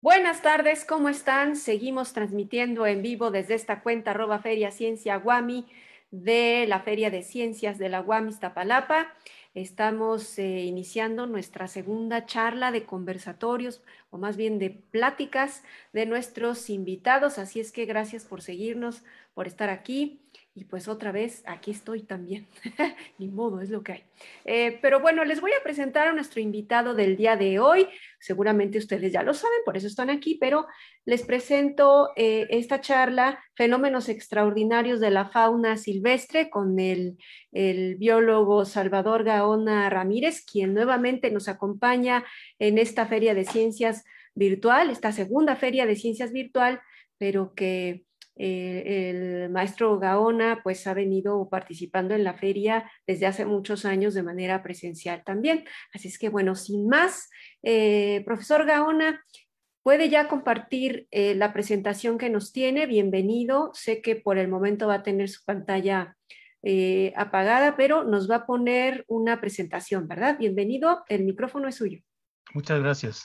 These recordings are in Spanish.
Buenas tardes, ¿cómo están? Seguimos transmitiendo en vivo desde esta cuenta @Feria Ciencia Guami de la Feria de Ciencias de la UAM Iztapalapa. Estamos iniciando nuestra segunda charla de conversatorios, o más bien de pláticas de nuestros invitados, así es que gracias por seguirnos, por estar aquí. Y pues otra vez, aquí estoy también. Ni modo, es lo que hay. Pero bueno, les voy a presentar a nuestro invitado del día de hoy. Seguramente ustedes ya lo saben, por eso están aquí, pero les presento esta charla, Fenómenos Extraordinarios de la Fauna Silvestre, con el biólogo Salvador Gaona Ramírez, quien nuevamente nos acompaña en esta Feria de Ciencias Virtual, esta segunda Feria de Ciencias Virtual, pero que el maestro Gaona pues ha venido participando en la feria desde hace muchos años de manera presencial también. Así es que bueno, sin más, profesor Gaona, ¿puede ya compartir la presentación que nos tiene? Bienvenido. Sé que por el momento va a tener su pantalla apagada, pero nos va a poner una presentación, ¿verdad? Bienvenido, el micrófono es suyo. Muchas gracias.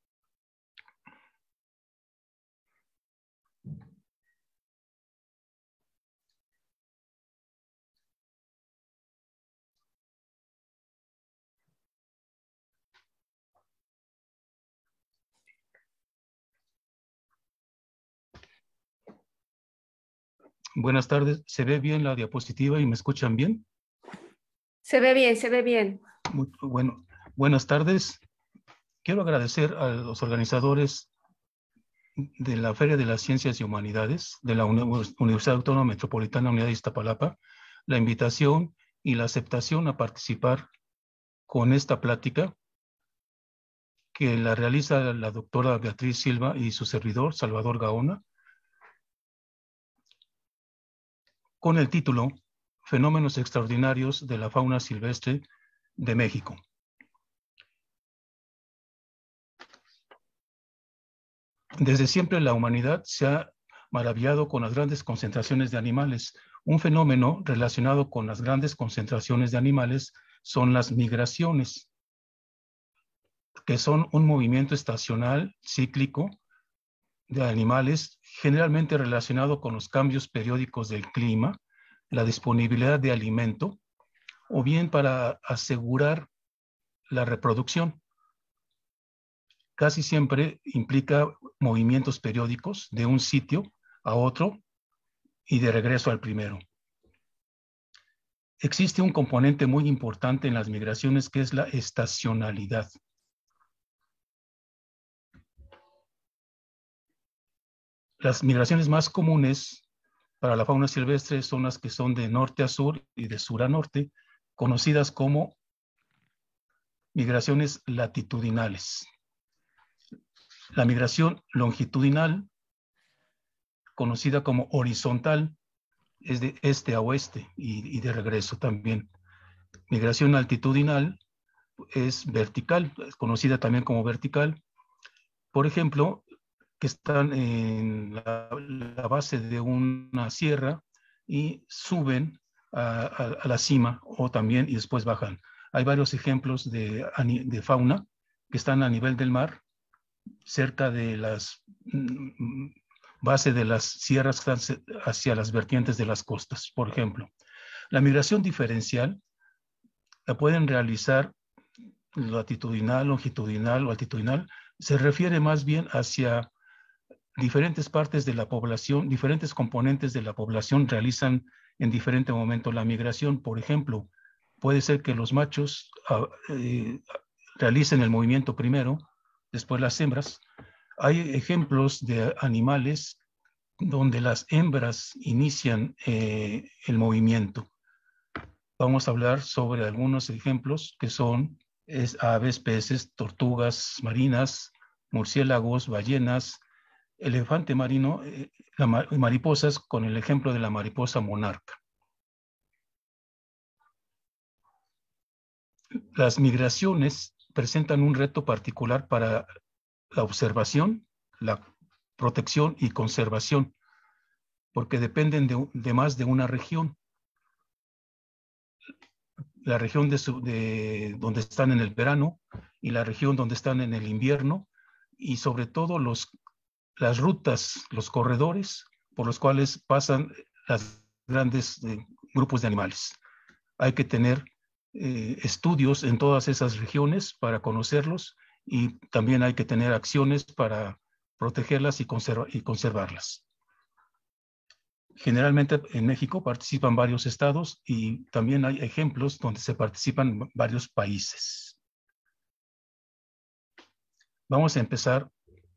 Buenas tardes. ¿Se ve bien la diapositiva y me escuchan bien? Se ve bien, se ve bien. Muy bueno. Buenas tardes. Quiero agradecer a los organizadores de la Feria de las Ciencias y Humanidades de la Universidad Autónoma Metropolitana Unidad de Iztapalapa la invitación y la aceptación a participar con esta plática que la realiza la doctora Beatriz Silva y su servidor, Salvador Gaona, con el título Fenómenos Extraordinarios de la Fauna Silvestre de México. Desde siempre la humanidad se ha maravillado con las grandes concentraciones de animales. Un fenómeno relacionado con las grandes concentraciones de animales son las migraciones, que son un movimiento estacional, cíclico, de animales, generalmente relacionado con los cambios periódicos del clima, la disponibilidad de alimento, o bien para asegurar la reproducción. Casi siempre implica movimientos periódicos de un sitio a otro y de regreso al primero. Existe un componente muy importante en las migraciones que es la estacionalidad. Las migraciones más comunes para la fauna silvestre son las que son de norte a sur y de sur a norte, conocidas como migraciones latitudinales. La migración longitudinal, conocida como horizontal, es de este a oeste y de regreso también. Migración altitudinal es vertical, es conocida también como vertical. Por ejemplo, que están en la base de una sierra y suben a la cima o también y después bajan. Hay varios ejemplos de fauna que están a nivel del mar, cerca de las base de las sierras que están hacia las vertientes de las costas, por ejemplo. La migración diferencial la pueden realizar latitudinal, longitudinal o altitudinal. Se refiere más bien hacia diferentes partes de la población, diferentes componentes de la población realizan en diferente momento la migración. Por ejemplo, puede ser que los machos realicen el movimiento primero, después las hembras. Hay ejemplos de animales donde las hembras inician el movimiento. Vamos a hablar sobre algunos ejemplos que son aves, peces, tortugas marinas, murciélagos, ballenas, elefante marino, mariposas, con el ejemplo de la mariposa monarca. Las migraciones presentan un reto particular para la observación, la protección y conservación, porque dependen de más de una región. La región de donde están en el verano y la región donde están en el invierno y sobre todo las rutas, los corredores por los cuales pasan los grandes grupos de animales. Hay que tener estudios en todas esas regiones para conocerlos, y también hay que tener acciones para protegerlas y conservarlas. Generalmente en México participan varios estados y también hay ejemplos donde se participan varios países. Vamos a empezar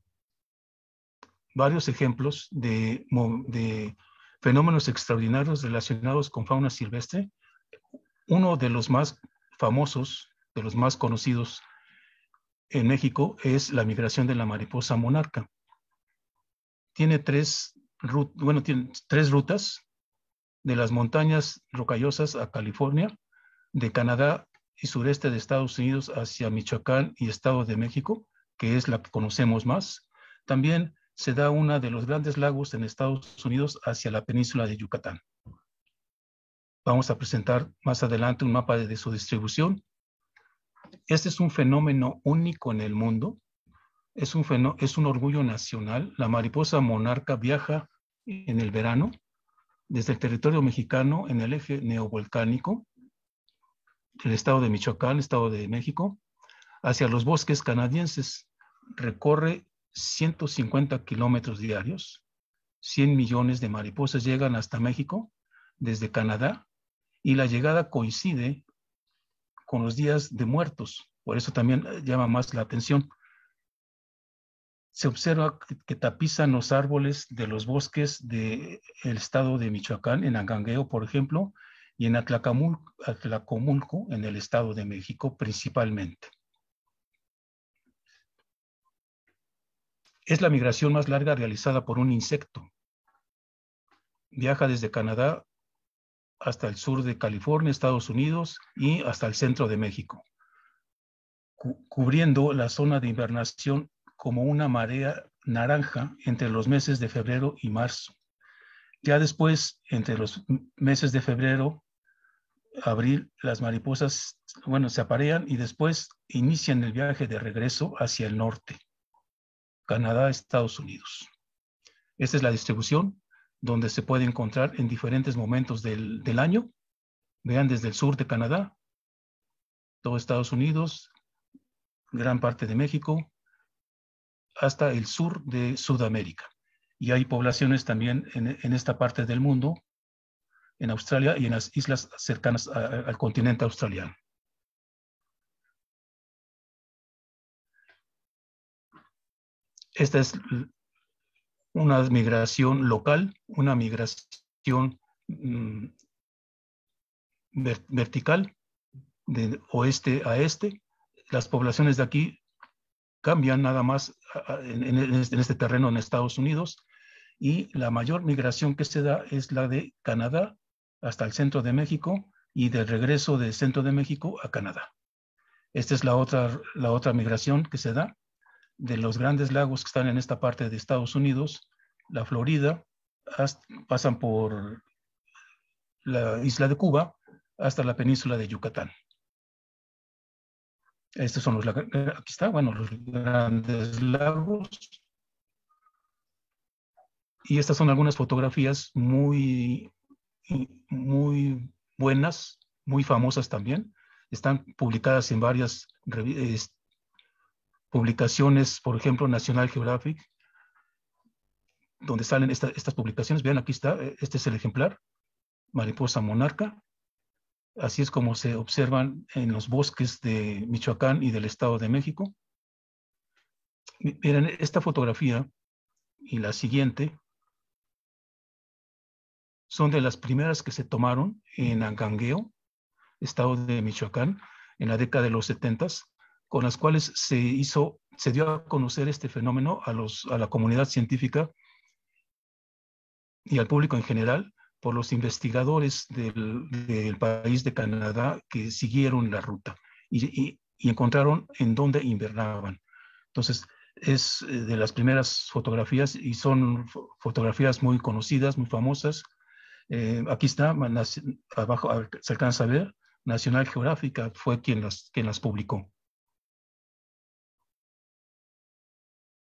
varios ejemplos de fenómenos extraordinarios relacionados con fauna silvestre. Uno de los más famosos, de los más conocidos en México, es la migración de la mariposa monarca. Tiene tres rutas: de las montañas rocallosas a California, de Canadá y sureste de Estados Unidos hacia Michoacán y Estado de México, que es la que conocemos más. También se da una de los grandes lagos en Estados Unidos hacia la península de Yucatán. Vamos a presentar más adelante un mapa de su distribución. Este es un fenómeno único en el mundo. Es un orgullo nacional. La mariposa monarca viaja en el verano desde el territorio mexicano en el eje neovolcánico, el estado de Michoacán, Estado de México, hacia los bosques canadienses. Recorre 150 kilómetros diarios. 100 millones de mariposas llegan hasta México desde Canadá, y la llegada coincide con los días de muertos. Por eso también llama más la atención. Se observa que tapizan los árboles de los bosques del estado de Michoacán, en Angangueo, por ejemplo, y en Atlacomulco, en el Estado de México principalmente. Es la migración más larga realizada por un insecto. Viaja desde Canadá hasta el sur de California, Estados Unidos, y hasta el centro de México, cubriendo la zona de invernación como una marea naranja entre los meses de febrero y marzo. Ya después, entre los meses de febrero, abril, las mariposas, se aparean y después inician el viaje de regreso hacia el norte, Canadá, Estados Unidos. Esta es la distribución, donde se puede encontrar en diferentes momentos del año. Vean, desde el sur de Canadá, todo Estados Unidos, gran parte de México, hasta el sur de Sudamérica. Y hay poblaciones también en esta parte del mundo, en Australia y en las islas cercanas al continente australiano. Esta es una migración local, una migración vertical, de oeste a este. Las poblaciones de aquí cambian nada más en este terreno en Estados Unidos, y la mayor migración que se da es la de Canadá hasta el centro de México, y de regreso del centro de México a Canadá. Esta es la otra migración que se da de los grandes lagos que están en esta parte de Estados Unidos, la Florida, pasan por la isla de Cuba hasta la península de Yucatán. Estos son aquí está, los grandes lagos. Y estas son algunas fotografías muy buenas, muy famosas también. Están publicadas en varias publicaciones, por ejemplo, National Geographic, donde salen estas publicaciones. Vean, aquí está, este es el ejemplar, mariposa monarca. Así es como se observan en los bosques de Michoacán y del Estado de México. Miren, esta fotografía y la siguiente son de las primeras que se tomaron en Angangueo, Estado de Michoacán, en la década de los 70s, con las cuales se dio a conocer este fenómeno a la comunidad científica y al público en general, por los investigadores del país de Canadá que siguieron la ruta y encontraron en dónde invernaban. Entonces, es de las primeras fotografías, y son fotografías muy conocidas, muy famosas. Aquí está, abajo se alcanza a ver, National Geographic fue quien las publicó.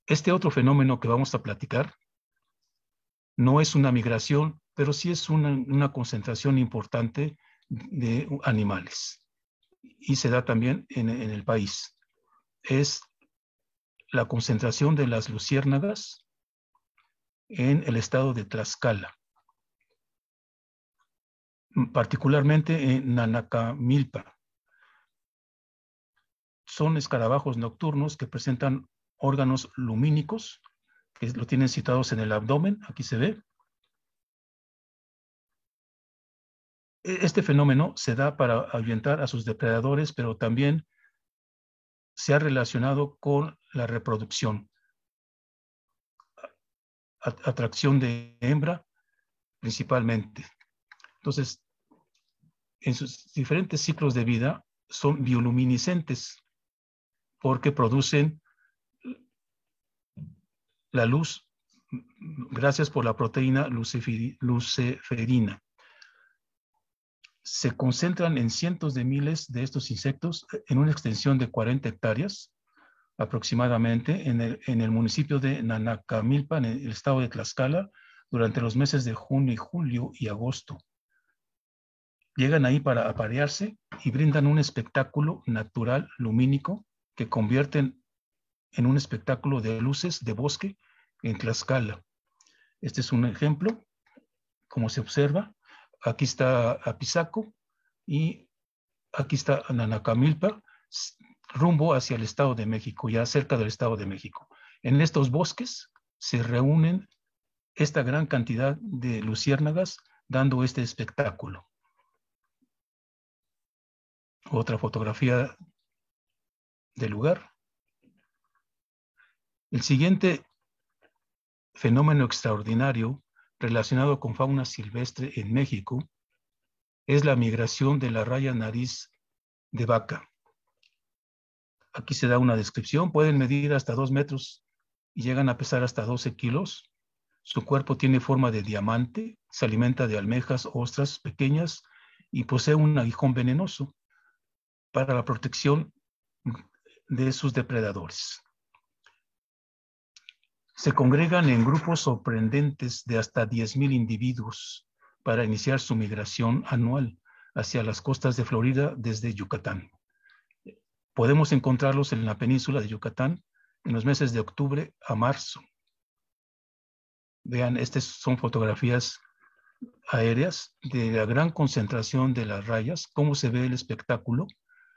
Este otro fenómeno que vamos a platicar no es una migración, pero sí es una concentración importante de animales. Y se da también en el país. Es la concentración de las luciérnagas en el estado de Tlaxcala, particularmente en Nanacamilpa. Son escarabajos nocturnos que presentan órganos lumínicos, que lo tienen situados en el abdomen, aquí se ve. Este fenómeno se da para ahuyentar a sus depredadores, pero también se ha relacionado con la reproducción. Atracción de hembra, principalmente. Entonces, en sus diferentes ciclos de vida, son bioluminiscentes, porque producen la luz gracias por la proteína luciferina. Se concentran en cientos de miles de estos insectos en una extensión de 40 hectáreas aproximadamente en el municipio de Nanacamilpa, en el estado de Tlaxcala, durante los meses de junio, julio y agosto. Llegan ahí para aparearse y brindan un espectáculo natural lumínico que convierten en un espectáculo de luces de bosque en Tlaxcala. Este es un ejemplo, como se observa. Aquí está Apizaco y aquí está Nanacamilpa, rumbo hacia el Estado de México, ya cerca del Estado de México. En estos bosques se reúnen esta gran cantidad de luciérnagas dando este espectáculo. Otra fotografía del lugar. El siguiente fenómeno extraordinario relacionado con fauna silvestre en México es la migración de la raya nariz de vaca. Aquí se da una descripción. Pueden medir hasta 2 metros y llegan a pesar hasta 12 kilos. Su cuerpo tiene forma de diamante, se alimenta de almejas, ostras pequeñas y posee un aguijón venenoso para la protección de sus depredadores. Se congregan en grupos sorprendentes de hasta 10,000 individuos para iniciar su migración anual hacia las costas de Florida desde Yucatán. Podemos encontrarlos en la península de Yucatán en los meses de octubre a marzo. Vean, estas son fotografías aéreas de la gran concentración de las rayas, cómo se ve el espectáculo.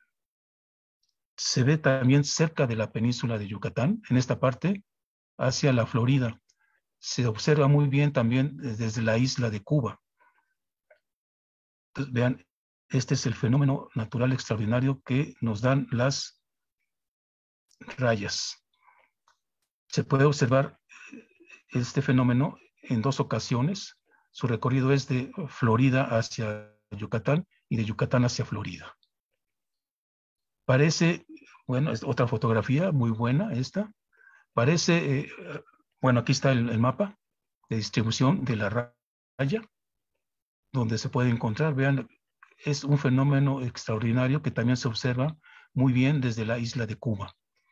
Se ve también cerca de la península de Yucatán, en esta parte, hacia la Florida. Se observa muy bien también desde la isla de Cuba. Entonces, vean, este es el fenómeno natural extraordinario que nos dan las rayas. Se puede observar este fenómeno en 2 ocasiones. Su recorrido es de Florida hacia Yucatán y de Yucatán hacia Florida. Parece, bueno, es otra fotografía muy buena esta. Parece, bueno, aquí está el mapa de distribución de la raya, donde se puede encontrar. Vean, es un fenómeno extraordinario que también se observa muy bien desde la isla de Cuba.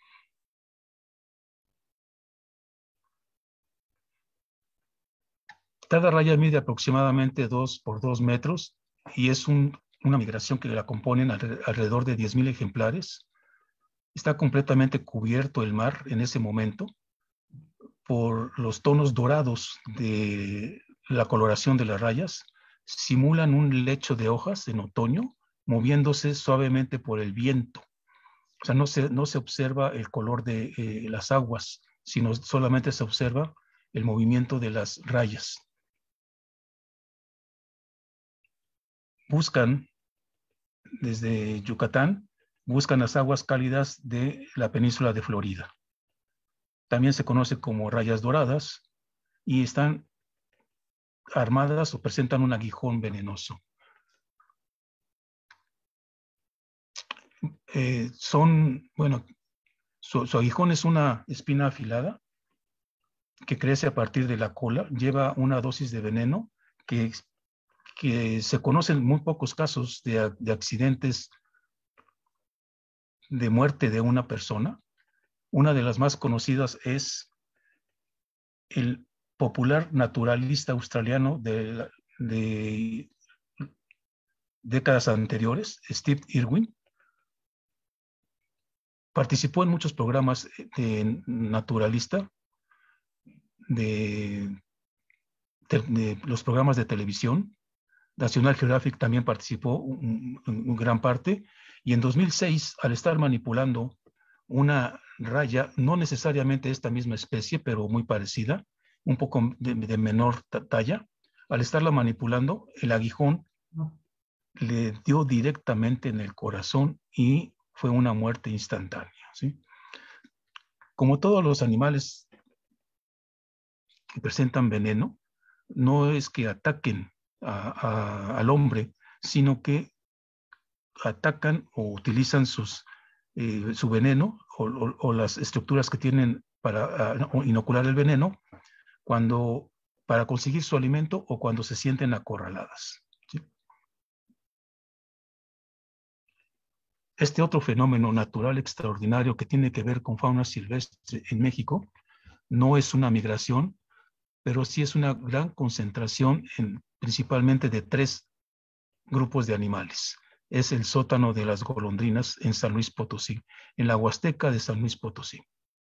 Cada raya mide aproximadamente 2 por 2 metros y es una migración que la componen alrededor de 10,000 ejemplares. Está completamente cubierto el mar en ese momento por los tonos dorados de la coloración de las rayas. Simulan un lecho de hojas en otoño moviéndose suavemente por el viento. O sea, no se observa el color de las aguas, sino solamente se observa el movimiento de las rayas. Buscan, desde Yucatán, buscan las aguas cálidas de la península de Florida. También se conoce como rayas doradas y están armadas o presentan un aguijón venenoso. Bueno, su aguijón es una espina afilada que crece a partir de la cola, lleva una dosis de veneno que se conocen muy pocos casos de accidentes de muerte de una persona. Una de las más conocidas es el popular naturalista australiano de décadas anteriores, Steve Irwin, participó en muchos programas de naturalista, de los programas de televisión. National Geographic también participó en gran parte, y en 2006, al estar manipulando una raya, no necesariamente esta misma especie, pero muy parecida, un poco de menor talla, al estarla manipulando, el aguijón le dio directamente en el corazón y fue una muerte instantánea, ¿sí? Como todos los animales que presentan veneno, no es que ataquen al hombre, sino que atacan o utilizan su veneno o las estructuras que tienen para inocular el veneno para conseguir su alimento o cuando se sienten acorraladas, ¿sí? Este otro fenómeno natural extraordinario que tiene que ver con fauna silvestre en México no es una migración, pero sí es una gran concentración principalmente de 3 grupos de animales. Es el sótano de las golondrinas en San Luis Potosí, en la Huasteca de San Luis Potosí.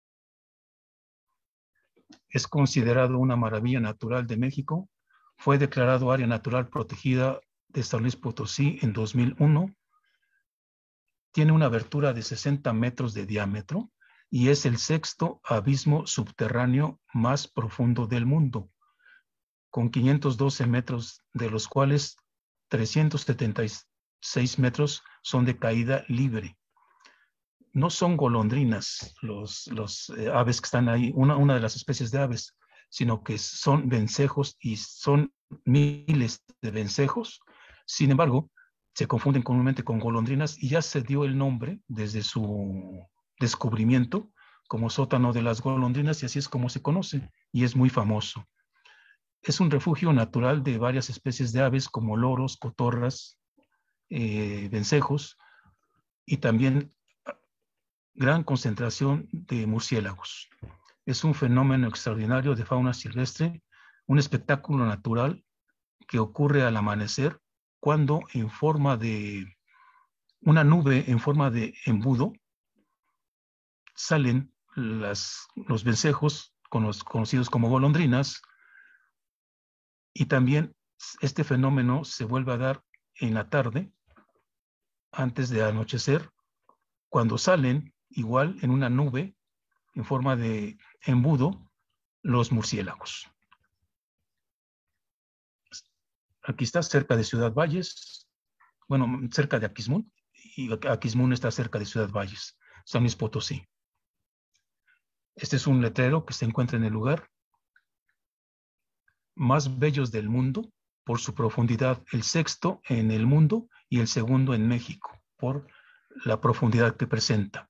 Es considerado una maravilla natural de México. Fue declarado área natural protegida de San Luis Potosí en 2001. Tiene una abertura de 60 metros de diámetro y es el 6º abismo subterráneo más profundo del mundo, con 512 metros, de los cuales 376 metros son de caída libre. No son golondrinas los aves que están ahí, una de las especies de aves, sino que son vencejos y son miles de vencejos. Sin embargo, se confunden comúnmente con golondrinas y ya se dio el nombre desde su descubrimiento como sótano de las golondrinas y así es como se conoce y es muy famoso. Es un refugio natural de varias especies de aves como loros, cotorras, vencejos y también gran concentración de murciélagos. Es un fenómeno extraordinario de fauna silvestre, un espectáculo natural que ocurre al amanecer cuando en forma de una nube en forma de embudo salen los vencejos conocidos como golondrinas, y también este fenómeno se vuelve a dar en la tarde antes de anochecer cuando salen igual en una nube en forma de embudo los murciélagos. Aquí está cerca de Ciudad Valles, bueno, cerca de Aquismón, y Aquismón está cerca de Ciudad Valles, San Luis Potosí. Este es un letrero que se encuentra en el lugar. Más bellos del mundo por su profundidad, el 6º en el mundo y el 2º en México por la profundidad que presenta.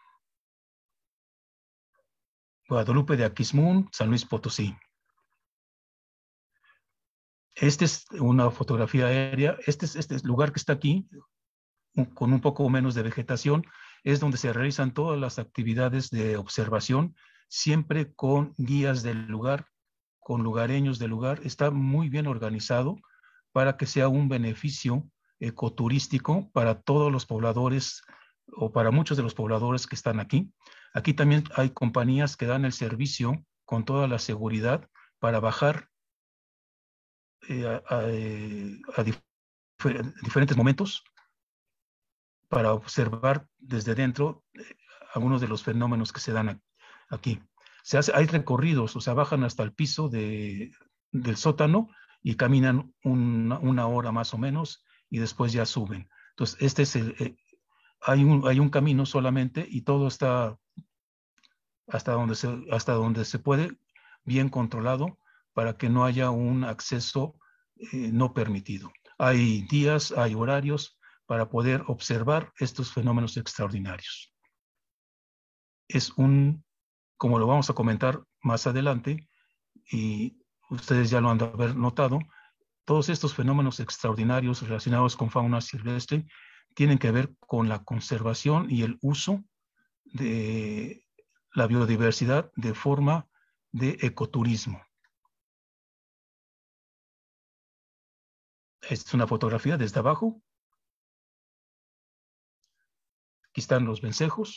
Guadalupe de Aquismón, San Luis Potosí. Esta es una fotografía aérea. Este lugar que está aquí, con un poco menos de vegetación, es donde se realizan todas las actividades de observación, siempre con guías del lugar, con lugareños del lugar. Está muy bien organizado para que sea un beneficio ecoturístico para todos los pobladores o para muchos de los pobladores que están aquí. Aquí también hay compañías que dan el servicio con toda la seguridad para bajar a diferentes momentos para observar desde dentro algunos de los fenómenos que se dan aquí. Hay recorridos, o sea, bajan hasta el piso del sótano y caminan una hora más o menos y después ya suben. Entonces, hay un camino solamente y todo está hasta donde se puede, bien controlado para que no haya un acceso no permitido. Hay días, hay horarios para poder observar estos fenómenos extraordinarios. Como lo vamos a comentar más adelante, y ustedes ya lo han de haber notado, todos estos fenómenos extraordinarios relacionados con fauna silvestre tienen que ver con la conservación y el uso de la biodiversidad de forma de ecoturismo. Esta es una fotografía desde abajo. Aquí están los vencejos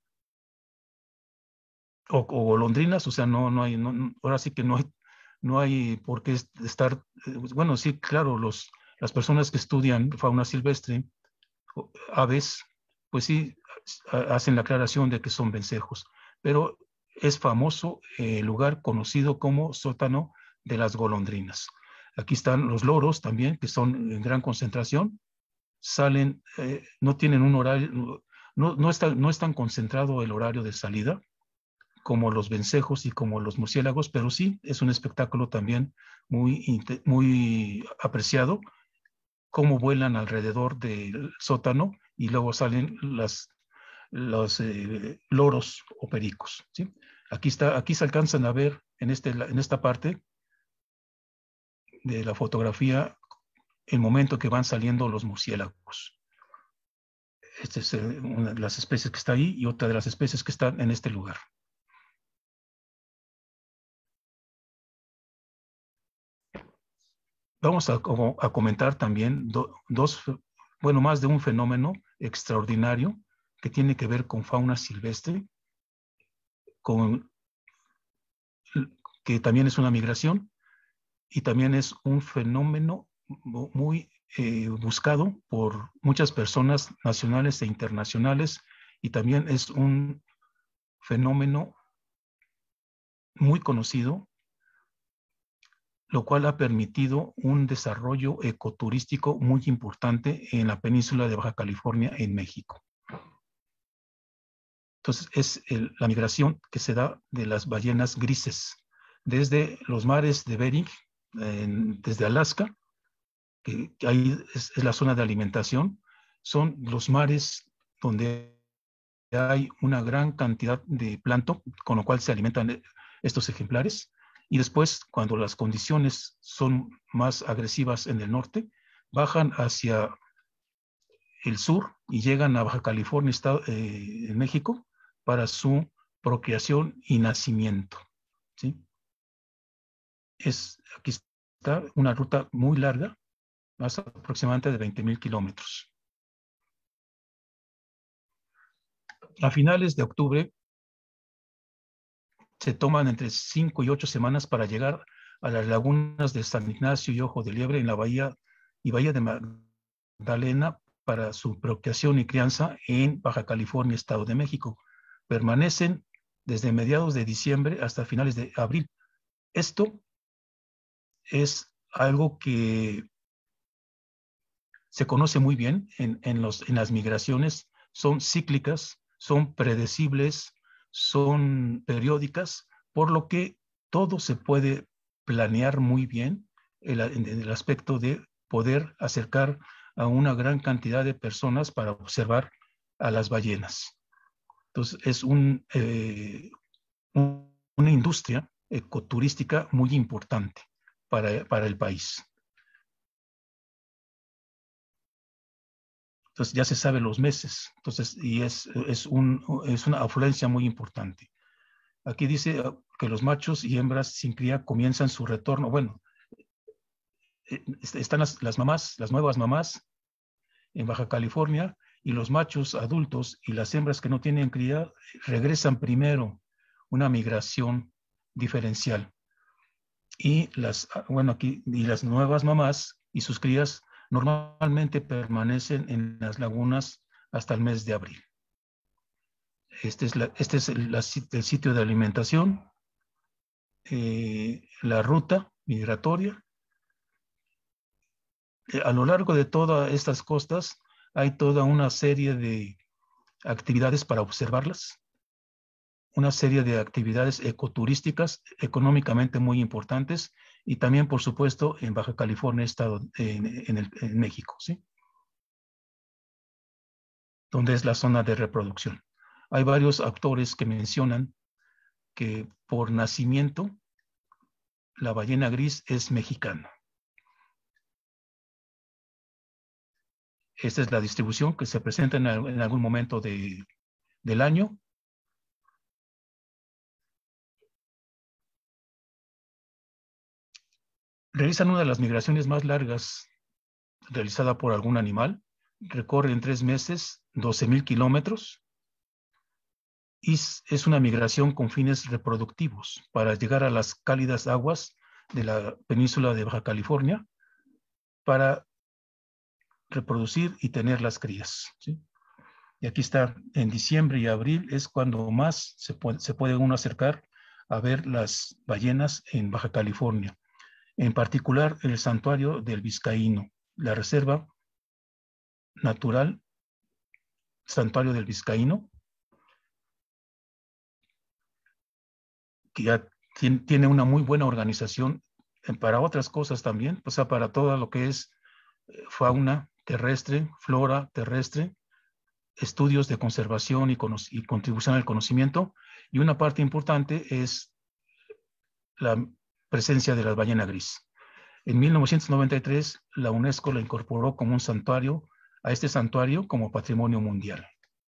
o golondrinas, o sea, no hay, ahora sí que no hay por qué estar, bueno, sí, claro, las personas que estudian fauna silvestre, aves, pues sí, hacen la aclaración de que son vencejos, pero es famoso el lugar conocido como sótano de las golondrinas. Aquí están los loros también, que son en gran concentración, salen, no tienen un horario, no es tan concentrado el horario de salida como los vencejos y como los murciélagos, pero sí es un espectáculo también muy apreciado, cómo vuelan alrededor del sótano y luego salen los loros o pericos, ¿sí? Aquí se alcanzan a ver en esta parte de la fotografía el momento que van saliendo los murciélagos. Esta es una de las especies que está ahí y otra de las especies que están en este lugar. Vamos a comentar también más de un fenómeno extraordinario que tiene que ver con fauna silvestre, que también es una migración y también es un fenómeno muy buscado por muchas personas nacionales e internacionales, y también es un fenómeno muy conocido, lo cual ha permitido un desarrollo ecoturístico muy importante en la península de Baja California, en México. Entonces, es la migración que se da de las ballenas grises, desde los mares de Bering, desde Alaska, que ahí es la zona de alimentación, son los mares donde hay una gran cantidad de plancton, con lo cual se alimentan estos ejemplares. Y después, cuando las condiciones son más agresivas en el norte, bajan hacia el sur y llegan a Baja California, en México, para su procreación y nacimiento, ¿sí? Aquí está una ruta muy larga, más aproximadamente de 20,000 kilómetros. A finales de octubre se toman entre 5 y 8 semanas para llegar a las lagunas de San Ignacio y Ojo de Liebre en la bahía de Magdalena para su procreación y crianza en Baja California, Estado de México. Permanecen desde mediados de diciembre hasta finales de abril. Esto es algo que se conoce muy bien en las migraciones. Son cíclicas, son predecibles, son periódicas, por lo que todo se puede planear muy bien en el aspecto de poder acercar a una gran cantidad de personas para observar a las ballenas. Entonces, es una industria ecoturística muy importante para el país. Entonces ya se sabe los meses, entonces, y es una afluencia muy importante. Aquí dice que los machos y hembras sin cría comienzan su retorno. Bueno, están las mamás, las nuevas mamás en Baja California, y los machos adultos y las hembras que no tienen cría regresan primero, una migración diferencial. Y las nuevas mamás y sus crías normalmente permanecen en las lagunas hasta el mes de abril. Este es el sitio de alimentación, la ruta migratoria. A lo largo de todas estas costas hay toda una serie de actividades para observarlas, una serie de actividades ecoturísticas económicamente muy importantes, y también, por supuesto, en Baja California, Estado, en México, ¿sí? Donde es la zona de reproducción. Hay varios autores que mencionan que por nacimiento la ballena gris es mexicana. Esta es la distribución que se presenta en algún momento del año. realizan una de las migraciones más largas realizada por algún animal. Recorre en 3 meses 12,000 kilómetros y es una migración con fines reproductivos para llegar a las cálidas aguas de la península de Baja California para reproducir y tener las crías, ¿sí? Y aquí está, en diciembre y abril es cuando más se puede uno acercar a ver las ballenas en Baja California, en particular en el santuario del Vizcaíno, la reserva natural Santuario del Vizcaíno, que ya tiene una muy buena organización para otras cosas también, o sea, para todo lo que es fauna terrestre, flora terrestre, estudios de conservación y contribución al conocimiento, y una parte importante es la presencia de la ballena gris. En 1993, la UNESCO la incorporó como un santuario, a este santuario como patrimonio mundial.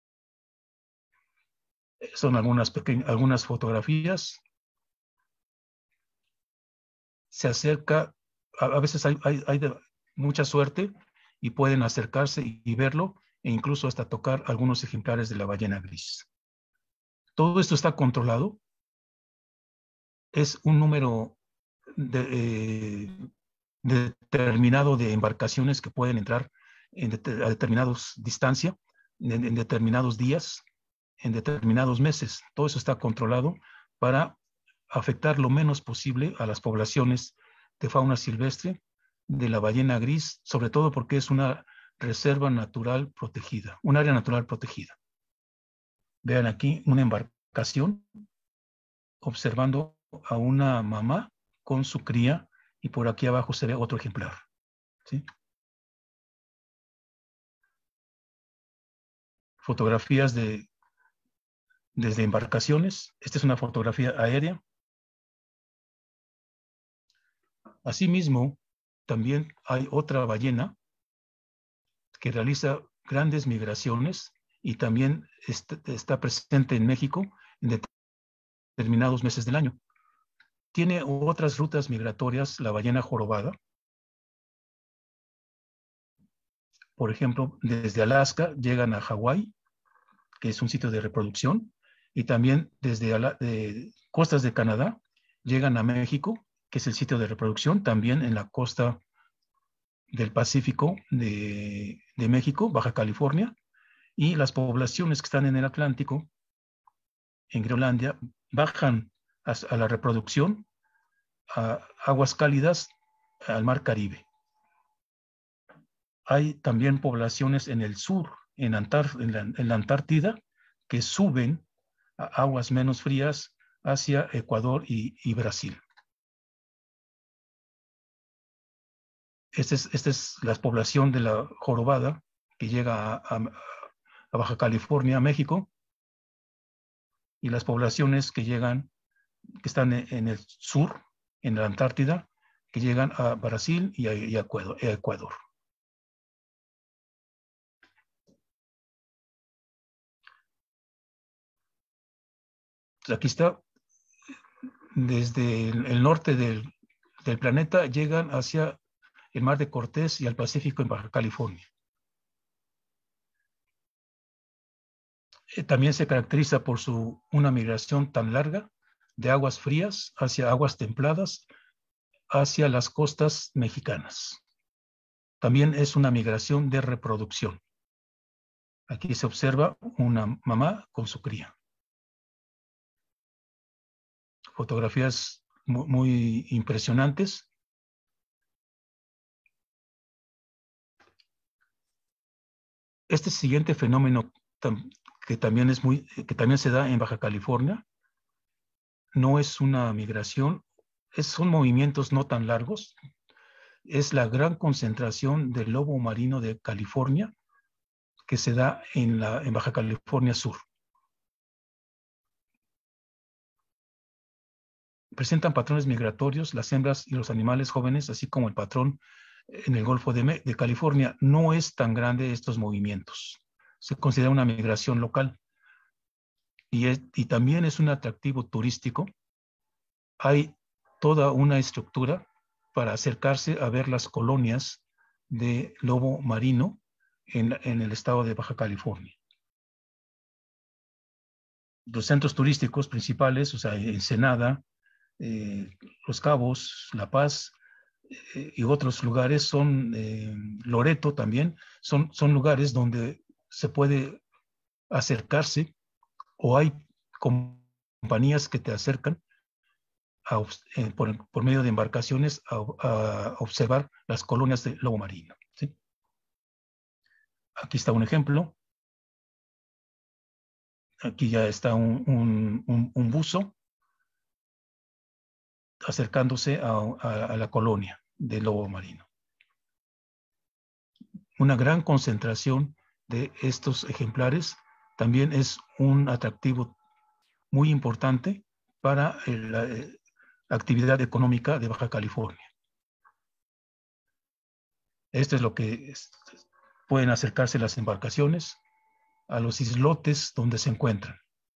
Son algunas fotografías. Se acerca, a veces hay mucha suerte y pueden acercarse y verlo e incluso hasta tocar algunos ejemplares de la ballena gris. Todo esto está controlado. Es un número determinado de embarcaciones que pueden entrar a determinadas distancias, en determinados días, en determinados meses. Todo eso está controlado para afectar lo menos posible a las poblaciones de fauna silvestre de la ballena gris, sobre todo porque es una reserva natural protegida, un área natural protegida. Vean aquí una embarcación observando a una mamá con su cría y por aquí abajo se ve otro ejemplar, ¿sí? Fotografías desde embarcaciones. Esta es una fotografía aérea. Asimismo, también hay otra ballena que realiza grandes migraciones y también está presente en México en determinados meses del año. Tiene otras rutas migratorias, la ballena jorobada. Por ejemplo, desde Alaska llegan a Hawái, que es un sitio de reproducción, y también desde costas de Canadá llegan a México, que es el sitio de reproducción, también en la costa del Pacífico de México, Baja California, y las poblaciones que están en el Atlántico, en Groenlandia, bajan a la reproducción a aguas cálidas al Mar Caribe. Hay también poblaciones en el sur, en la Antártida, que suben a aguas menos frías hacia Ecuador y Brasil. Esta es la población de la jorobada que llega a Baja California, México, y las poblaciones que están en el sur, en la Antártida, que llegan a Brasil y a Ecuador. Aquí está, desde el norte del planeta llegan hacia el Mar de Cortés y al Pacífico en Baja California. También se caracteriza por una migración tan larga de aguas frías hacia aguas templadas hacia las costas mexicanas. También es una migración de reproducción. Aquí se observa una mamá con su cría. Fotografías muy impresionantes. Este siguiente fenómeno que también se da en Baja California no es una migración, son movimientos no tan largos. Es la gran concentración del lobo marino de California que se da en Baja California Sur. Presentan patrones migratorios las hembras y los animales jóvenes, así como el patrón en el Golfo de California. No es tan grande estos movimientos. Se considera una migración local. Y también es un atractivo turístico. Hay toda una estructura para acercarse a ver las colonias de lobo marino en el estado de Baja California. Los centros turísticos principales, o sea, Ensenada, Los Cabos, La Paz y otros lugares son, Loreto también, son lugares donde se puede acercarse o hay compañías que te acercan por medio de embarcaciones a observar las colonias de lobo marino, ¿sí? Aquí está un ejemplo. Aquí ya está un buzo acercándose a la colonia de lobo marino. Una gran concentración de estos ejemplares también es un atractivo muy importante para la actividad económica de Baja California. Esto es lo que pueden acercarse las embarcaciones a los islotes donde se encuentran.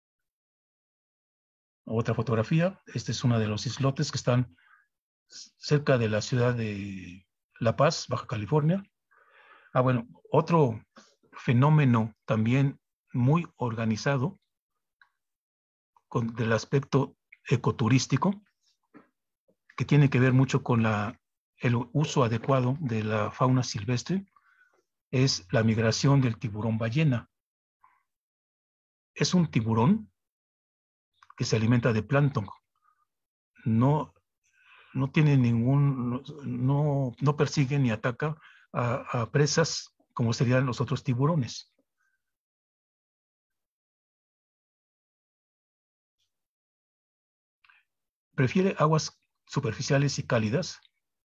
Otra fotografía, este es uno de los islotes que están cerca de la ciudad de La Paz, Baja California. Bueno, otro fenómeno también muy organizado del aspecto ecoturístico, que tiene que ver mucho con el uso adecuado de la fauna silvestre, es la migración del tiburón ballena. Es un tiburón que se alimenta de plancton. No tiene no persigue ni ataca a presas como serían los otros tiburones. Prefiere aguas superficiales y cálidas.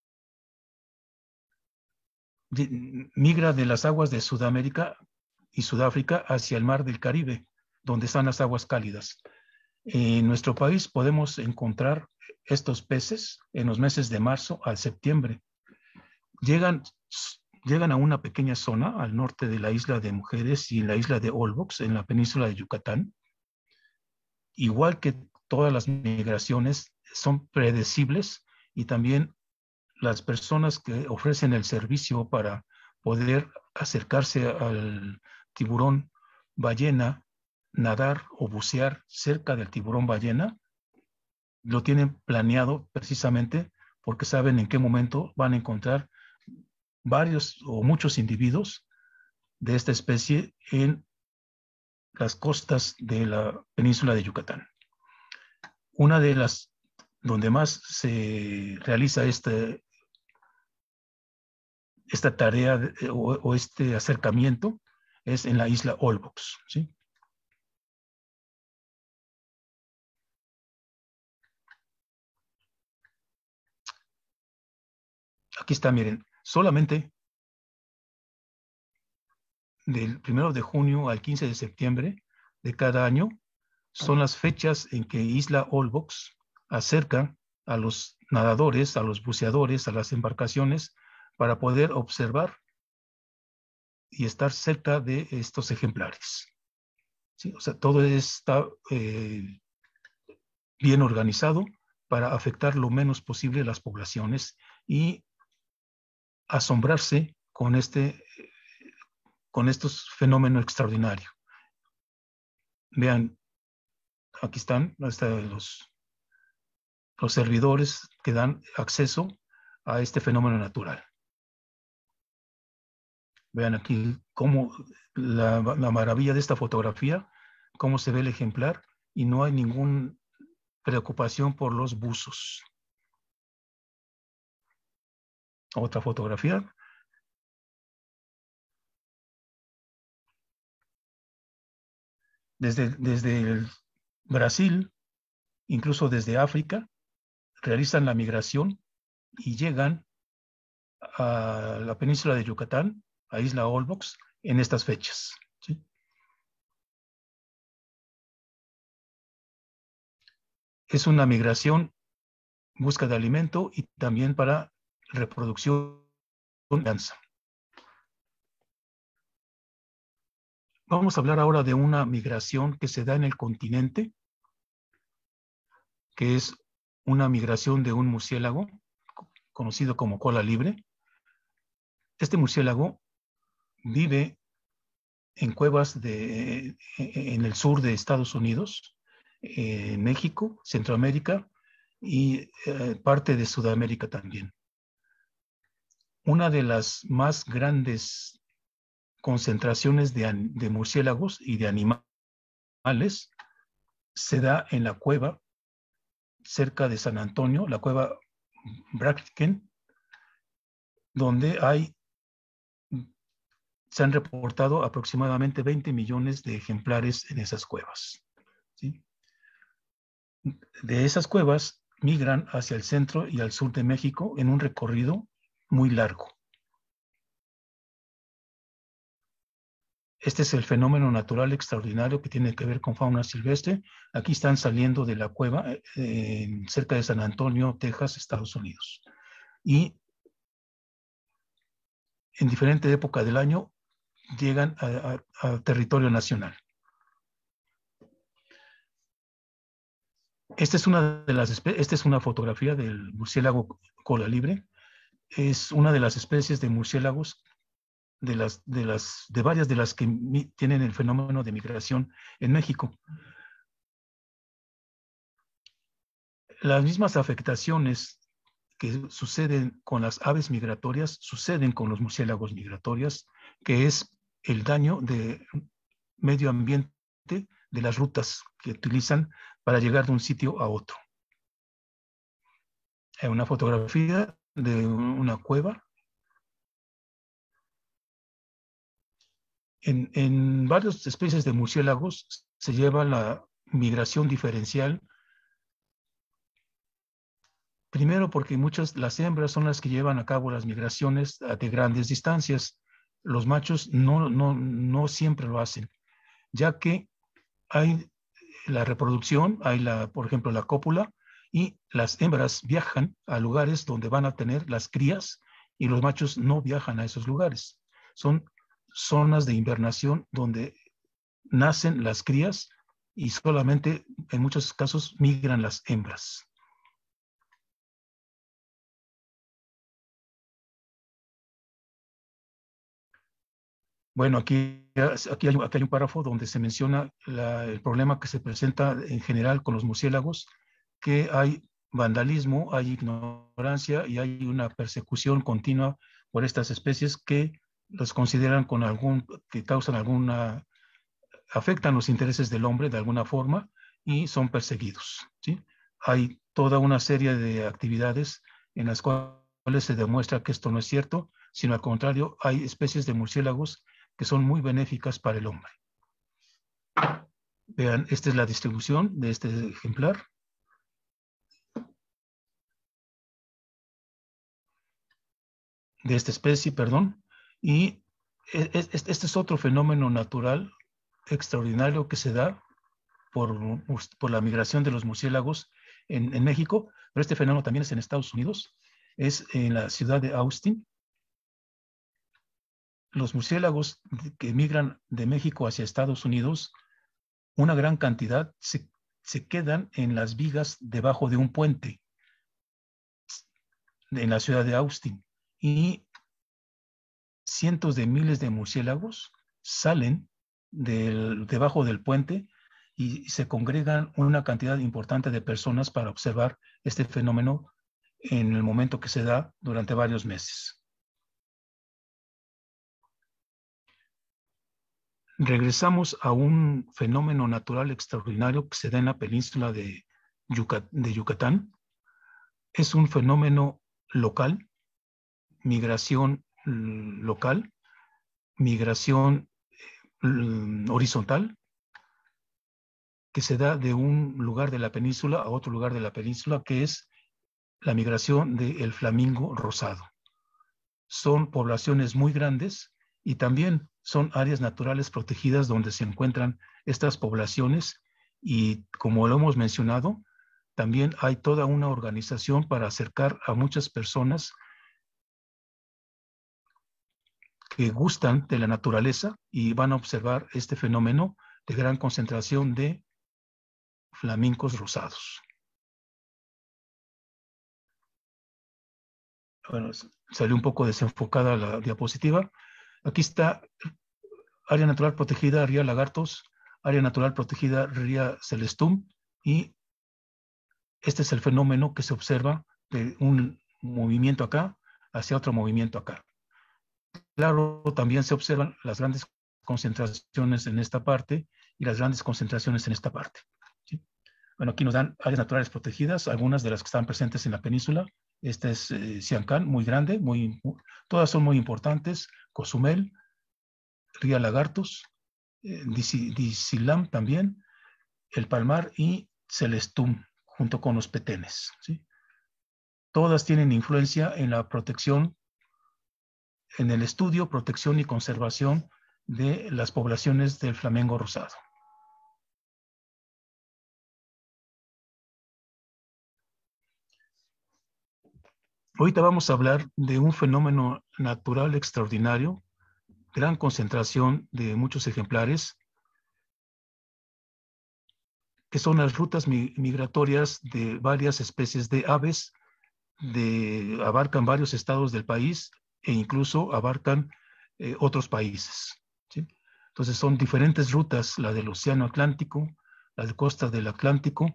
Migra de las aguas de Sudamérica y Sudáfrica hacia el mar del Caribe, donde están las aguas cálidas. En nuestro país podemos encontrar estos peces en los meses de marzo a septiembre. Llegan a una pequeña zona al norte de la isla de Mujeres y en la isla de Olbox, en la península de Yucatán. Igual que todas las migraciones, son predecibles y también las personas que ofrecen el servicio para poder acercarse al tiburón ballena, nadar o bucear cerca del tiburón ballena, lo tienen planeado precisamente porque saben en qué momento van a encontrar varios o muchos individuos de esta especie en las costas de la península de Yucatán. Una de las donde más se realiza esta tarea o este acercamiento es en la isla Olbox, ¿sí? Aquí está, miren, solamente del 1 de junio al 15 de septiembre de cada año son las fechas en que Isla Olbox acerca a los nadadores, a los buceadores, a las embarcaciones para poder observar y estar cerca de estos ejemplares. ¿Sí? O sea, todo está bien organizado para afectar lo menos posible las poblaciones y asombrarse con estos fenómenos extraordinarios. Vean, aquí están los servidores que dan acceso a este fenómeno natural. Vean aquí cómo la maravilla de esta fotografía, cómo se ve el ejemplar y no hay ninguna preocupación por los buzos. Otra fotografía. Desde el Brasil, incluso desde África, realizan la migración y llegan a la península de Yucatán, a Isla Olbox, en estas fechas, ¿sí? Es una migración en busca de alimento y también para reproducción y danza. Vamos a hablar ahora de una migración que se da en el continente, que es una migración de un murciélago conocido como cola libre. Este murciélago vive en cuevas en el sur de Estados Unidos, México, Centroamérica y parte de Sudamérica también. Una de las más grandes concentraciones de murciélagos y de animales se da en la cueva cerca de San Antonio, la cueva Bracken, donde se han reportado aproximadamente 20 millones de ejemplares en esas cuevas, ¿sí? De esas cuevas migran hacia el centro y al sur de México en un recorrido muy largo. Este es el fenómeno natural extraordinario que tiene que ver con fauna silvestre. Aquí están saliendo de la cueva cerca de San Antonio, Texas, Estados Unidos. Y en diferente época del año llegan a territorio nacional. Esta es una fotografía del murciélago cola libre. Es una de las especies de murciélagos de varias de las que tienen el fenómeno de migración en México. Las mismas afectaciones que suceden con las aves migratorias suceden con los murciélagos migratorios, que es el daño de medio ambiente de las rutas que utilizan para llegar de un sitio a otro. Hay una fotografía de una cueva. En varias especies de murciélagos se lleva la migración diferencial. Primero porque las hembras son las que llevan a cabo las migraciones de grandes distancias. Los machos no siempre lo hacen, ya que hay la reproducción, por ejemplo, la cópula, y las hembras viajan a lugares donde van a tener las crías y los machos no viajan a esos lugares. Son zonas de invernación donde nacen las crías y solamente en muchos casos migran las hembras. Bueno, aquí hay un párrafo donde se menciona el problema que se presenta en general con los murciélagos, que hay vandalismo, hay ignorancia y hay una persecución continua por estas especies que los consideran que afectan los intereses del hombre de alguna forma y son perseguidos, ¿sí? Hay toda una serie de actividades en las cuales se demuestra que esto no es cierto, sino al contrario, hay especies de murciélagos que son muy benéficas para el hombre. Vean, esta es la distribución de este ejemplar. De esta especie, perdón. Y este es otro fenómeno natural extraordinario que se da por la migración de los murciélagos en México, pero este fenómeno también es en Estados Unidos, es en la ciudad de Austin. Los murciélagos que migran de México hacia Estados Unidos, una gran cantidad se quedan en las vigas debajo de un puente en la ciudad de Austin y cientos de miles de murciélagos salen debajo del puente y se congregan una cantidad importante de personas para observar este fenómeno en el momento que se da durante varios meses. Regresamos a un fenómeno natural extraordinario que se da en la península de Yucatán. Es un fenómeno local, migración local, migración horizontal, que se da de un lugar de la península a otro lugar de la península, que es la migración del flamingo rosado. Son poblaciones muy grandes y también son áreas naturales protegidas donde se encuentran estas poblaciones y, como lo hemos mencionado, también hay toda una organización para acercar a muchas personas que gustan de la naturaleza y van a observar este fenómeno de gran concentración de flamencos rosados. Bueno, salió un poco desenfocada la diapositiva. Aquí está área natural protegida Ría Lagartos, área natural protegida Ría Celestum, y este es el fenómeno que se observa de un movimiento acá hacia otro movimiento acá. Claro, también se observan las grandes concentraciones en esta parte y las grandes concentraciones en esta parte. ¿Sí? Bueno, aquí nos dan áreas naturales protegidas, algunas de las que están presentes en la península. Esta es Siancán, muy grande, todas son muy importantes. Cozumel, Ría Lagartos, Disilam también, El Palmar y Celestum, junto con los petenes. ¿Sí? Todas tienen influencia en la protección, en el estudio, protección y conservación de las poblaciones del flamengo rosado. Ahorita vamos a hablar de un fenómeno natural extraordinario, gran concentración de muchos ejemplares, que son las rutas migratorias de varias especies de aves, abarcan varios estados del país e incluso abarcan otros países. ¿Sí? Entonces son diferentes rutas, la del Océano Atlántico, la de costa del Atlántico,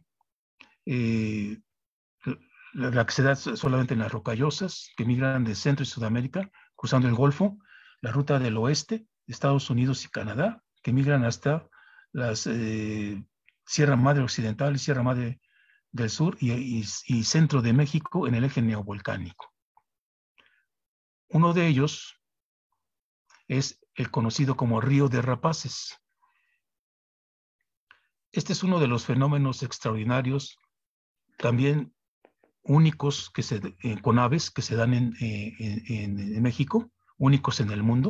la que se da solamente en las rocallosas, que migran de Centro y Sudamérica, cruzando el Golfo, la ruta del oeste, Estados Unidos y Canadá, que migran hasta las Sierra Madre Occidental y Sierra Madre del Sur y centro de México en el eje neovolcánico. Uno de ellos es el conocido como Río de Rapaces. Este es uno de los fenómenos extraordinarios, también únicos con aves que se dan en México, únicos en el mundo.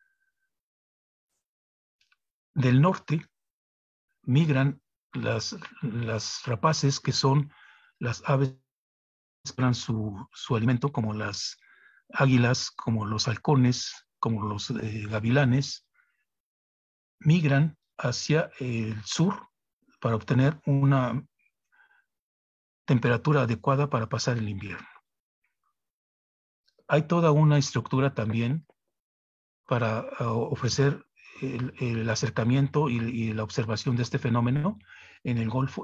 Del norte migran las rapaces, que son las aves que esperan su alimento, como las águilas, como los halcones, como los gavilanes, migran hacia el sur para obtener una temperatura adecuada para pasar el invierno. Hay toda una estructura también para ofrecer el acercamiento y la observación de este fenómeno en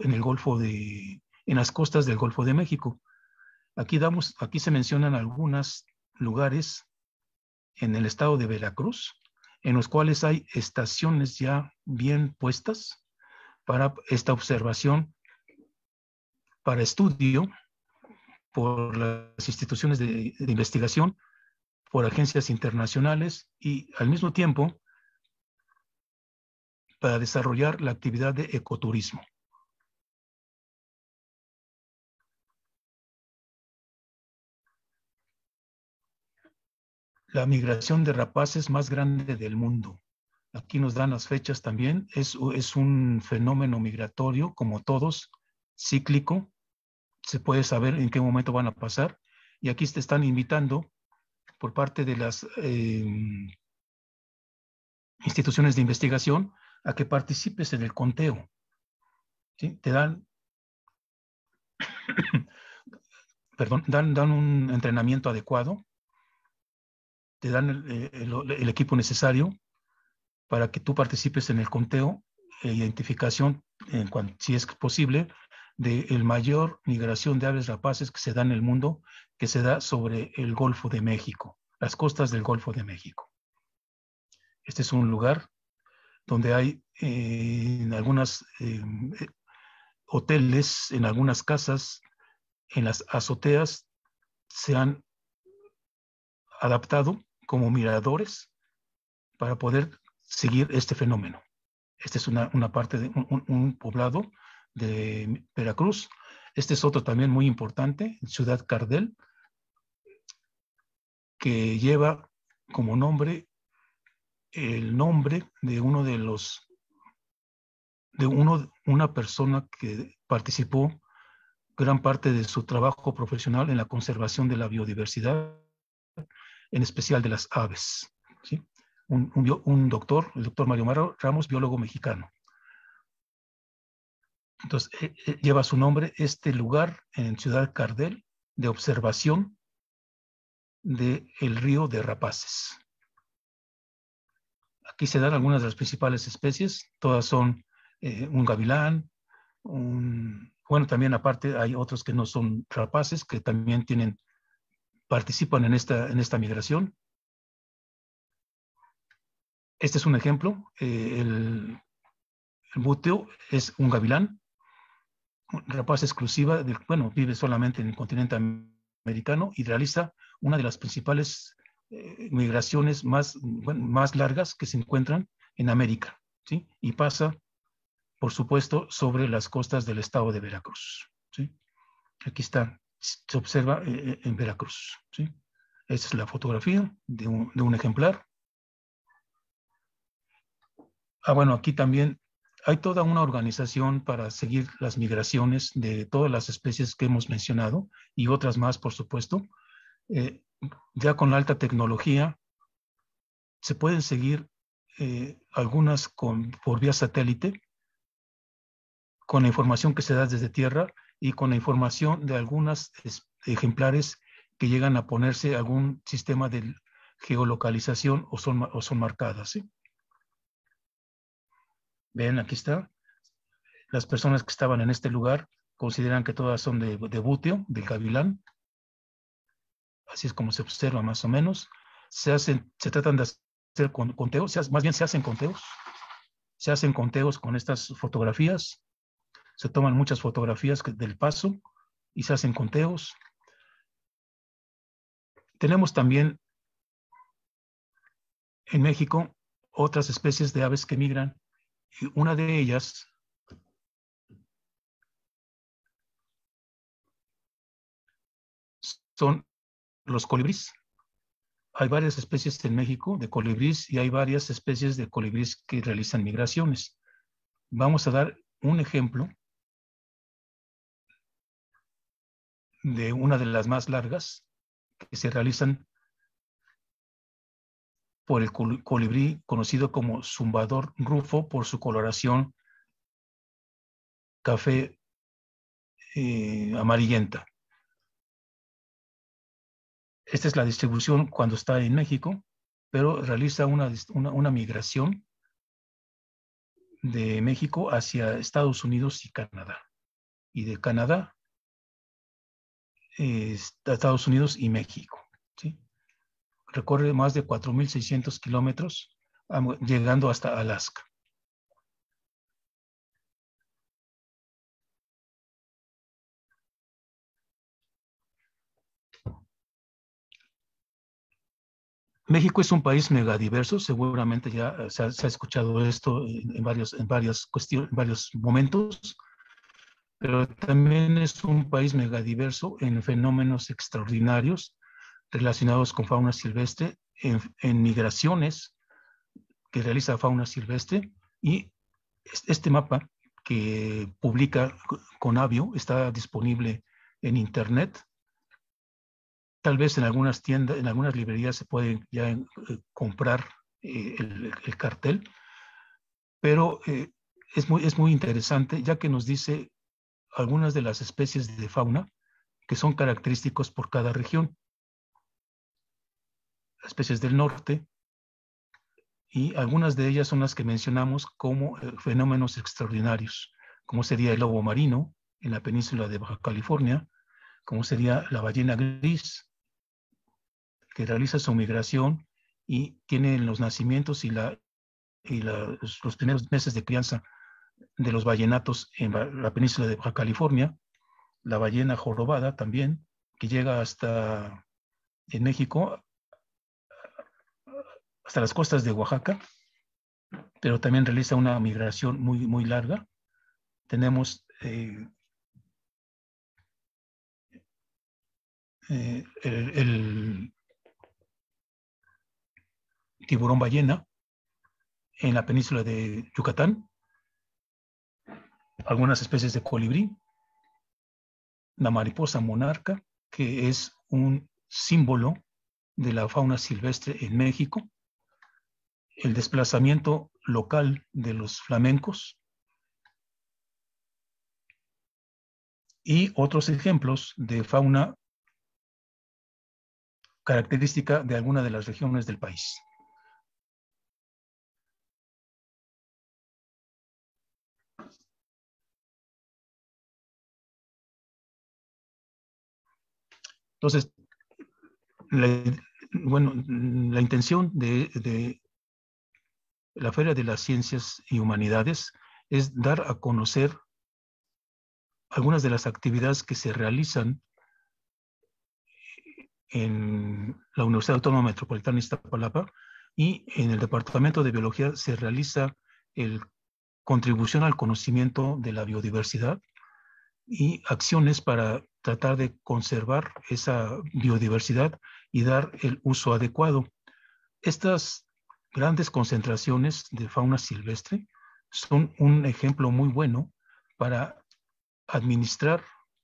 las costas del Golfo de México. Aquí se mencionan algunos lugares en el estado de Veracruz, en los cuales hay estaciones ya bien puestas para esta observación, para estudio por las instituciones de investigación, por agencias internacionales y al mismo tiempo para desarrollar la actividad de ecoturismo. La migración de rapaces más grande del mundo. Aquí nos dan las fechas también. Es un fenómeno migratorio, como todos, cíclico. Se puede saber en qué momento van a pasar. Y aquí te están invitando por parte de las instituciones de investigación a que participes en el conteo. ¿Sí? Te dan, perdón, dan un entrenamiento adecuado, te dan el equipo necesario para que tú participes en el conteo e identificación, si es posible, de la mayor migración de aves rapaces que se da en el mundo, que se da sobre el Golfo de México, las costas del Golfo de México. Este es un lugar donde hay en algunos hoteles, en algunas casas, en las azoteas, se han adaptado como miradores para poder seguir este fenómeno. Esta es una parte de un poblado de Veracruz. Este es otro también muy importante, Ciudad Cardel, que lleva como nombre el nombre de una persona que participó gran parte de su trabajo profesional en la conservación de la biodiversidad, en especial de las aves. ¿Sí? Un doctor, el doctor Mario Ramos, biólogo mexicano. Entonces, lleva su nombre este lugar en Ciudad Cardel de observación del río de rapaces. Aquí se dan algunas de las principales especies, todas son un gavilán, bueno, también aparte hay otros que no son rapaces, que también participan en esta migración. Este es un ejemplo, el búteo es un gavilán, rapaz exclusiva, bueno, vive solamente en el continente americano y realiza una de las principales migraciones más largas que se encuentran en América, ¿sí? Y pasa, por supuesto, sobre las costas del estado de Veracruz, ¿sí? Aquí está, se observa en Veracruz, ¿sí? Esta es la fotografía de un ejemplar. Bueno, aquí también hay toda una organización para seguir las migraciones de todas las especies que hemos mencionado y otras más, por supuesto. Ya con la alta tecnología se pueden seguir algunas por vía satélite, con la información que se da desde tierra y con la información de algunos ejemplares que llegan a ponerse algún sistema de geolocalización o son marcadas, ¿sí? Ven, aquí está. Las personas que estaban en este lugar consideran que todas son de búteo, del gavilán. Así es como se observa más o menos. Se tratan de hacer conteos, más bien se hacen conteos. Se hacen conteos con estas fotografías. Se toman muchas fotografías del paso y se hacen conteos. Tenemos también en México otras especies de aves que migran. Y una de ellas son los colibríes. Hay varias especies en México de colibríes y hay varias especies de colibríes que realizan migraciones. Vamos a dar un ejemplo de una de las más largas que se realizan por el colibrí conocido como zumbador rufo por su coloración café amarillenta. Esta es la distribución cuando está en México, pero realiza una migración de México hacia Estados Unidos y Canadá. Y de Canadá a Estados Unidos y México, ¿sí? Recorre más de 4.600 kilómetros, llegando hasta Alaska. México es un país megadiverso, seguramente ya se ha escuchado esto en varios momentos, pero también es un país megadiverso en fenómenos extraordinarios relacionados con fauna silvestre, en migraciones que realiza fauna silvestre, y este mapa que publica Conavio está disponible en internet. Tal vez en algunas tiendas, en algunas librerías se puede ya comprar el cartel, pero es muy interesante ya que nos dice algunas de las especies de fauna que son característicos por cada región. Especies del norte, y algunas de ellas son las que mencionamos como fenómenos extraordinarios, como sería el lobo marino en la península de Baja California, como sería la ballena gris, que realiza su migración y tiene los nacimientos y los primeros meses de crianza de los ballenatos en la península de Baja California, la ballena jorobada también, que llega hasta en México, hasta las costas de Oaxaca, pero también realiza una migración muy larga. Tenemos el tiburón ballena en la península de Yucatán, algunas especies de colibrí, la mariposa monarca, que es un símbolo de la fauna silvestre en México, el desplazamiento local de los flamencos y otros ejemplos de fauna característica de alguna de las regiones del país. Entonces, la intención de la Feria de las Ciencias y Humanidades es dar a conocer algunas de las actividades que se realizan en la Universidad Autónoma Metropolitana de Iztapalapa, y en el Departamento de Biología se realiza el contribución al conocimiento de la biodiversidad y acciones para tratar de conservar esa biodiversidad y dar el uso adecuado. Estas grandes concentraciones de fauna silvestre son un ejemplo muy bueno para administrar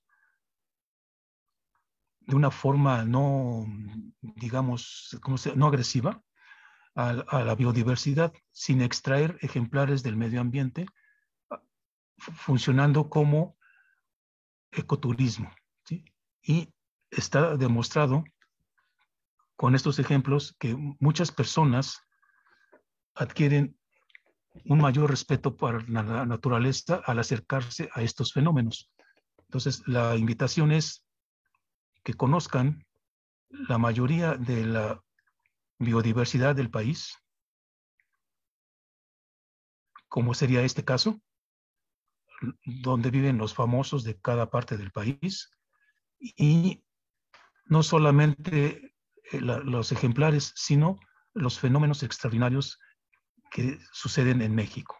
de una forma no, digamos, no agresiva a la biodiversidad, sin extraer ejemplares del medio ambiente, funcionando como ecoturismo, ¿sí? Y está demostrado con estos ejemplos que muchas personas adquieren un mayor respeto por la naturaleza al acercarse a estos fenómenos. Entonces, la invitación es que conozcan la mayoría de la biodiversidad del país, como sería este caso, donde viven los famosos de cada parte del país, y no solamente los ejemplares, sino los fenómenos extraordinarios que suceden en México.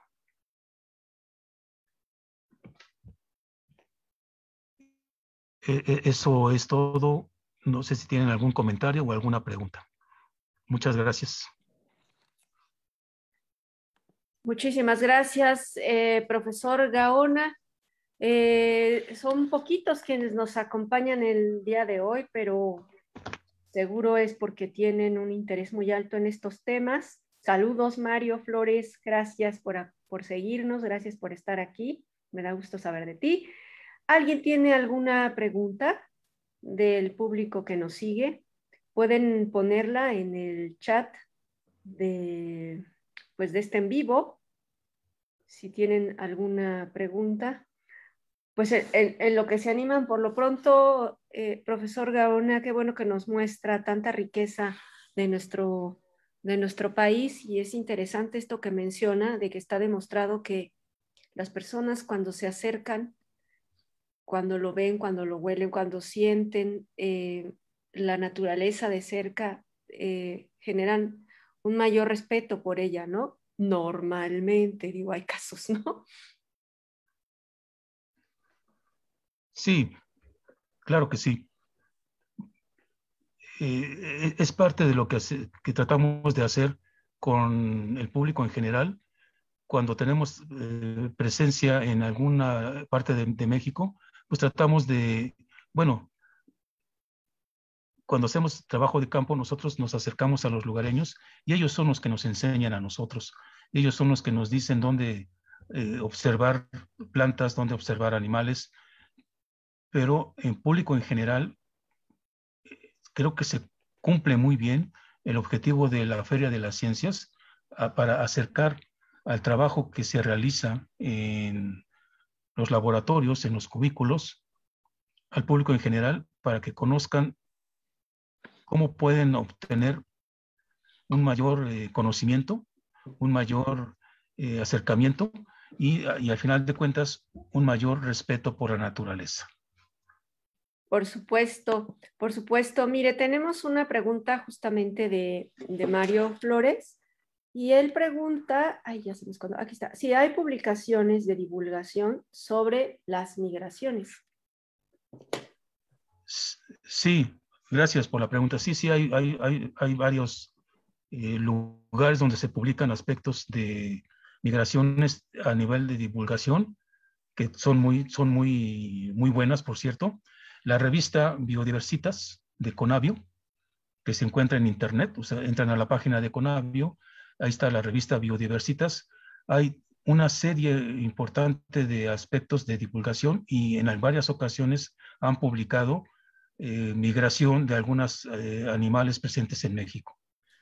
Eso es todo. No sé si tienen algún comentario o alguna pregunta. Muchas gracias. Muchísimas gracias, profesor Gaona. Son poquitos quienes nos acompañan el día de hoy, pero seguro es porque tienen un interés muy alto en estos temas. Saludos, Mario Flores, gracias por seguirnos, gracias por estar aquí. Me da gusto saber de ti. ¿Alguien tiene alguna pregunta del público que nos sigue? Pueden ponerla en el chat de este en vivo, si tienen alguna pregunta. Pues en lo que se animan, por lo pronto, profesor Gaona, qué bueno que nos muestra tanta riqueza de nuestro país, y es interesante esto que menciona, de que está demostrado que las personas cuando se acercan, cuando lo ven, cuando lo huelen, cuando sienten la naturaleza de cerca, generan un mayor respeto por ella, ¿no? Normalmente, digo, hay casos, ¿no? Sí, claro que sí. Es parte de lo que tratamos de hacer con el público en general. Cuando tenemos presencia en alguna parte de México, pues tratamos de, bueno, cuando hacemos trabajo de campo, nosotros nos acercamos a los lugareños y ellos son los que nos enseñan a nosotros. Ellos son los que nos dicen dónde observar plantas, dónde observar animales, pero en público en general creo que se cumple muy bien el objetivo de la Feria de las Ciencias para acercar al trabajo que se realiza en los laboratorios, en los cubículos, al público en general, para que conozcan cómo pueden obtener un mayor conocimiento, un mayor acercamiento y al final de cuentas un mayor respeto por la naturaleza. Por supuesto, por supuesto. Mire, tenemos una pregunta justamente de Mario Flores, y él pregunta, ay, ya se me escondió, aquí está, si hay publicaciones de divulgación sobre las migraciones. Sí, gracias por la pregunta. Sí, hay varios lugares donde se publican aspectos de migraciones a nivel de divulgación, que son muy buenas, por cierto. La revista Biodiversitas de Conavio, que se encuentra en internet, o sea, entran a la página de Conavio, ahí está la revista Biodiversitas. Hay una serie importante de aspectos de divulgación y en varias ocasiones han publicado migración de algunos animales presentes en México.